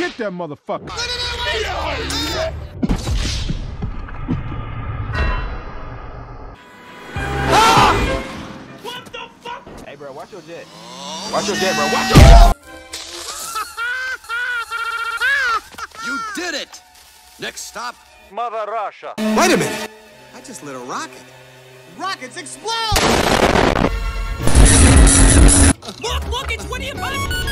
Get that motherfucker. What the fuck? Hey, bro, watch your jet. Watch your jet, bro. Watch your jet. You did it! Next stop, Mother Russia. wait a minute! I just lit a rocket. Rockets explode! Look, it's Winnie and Buzz!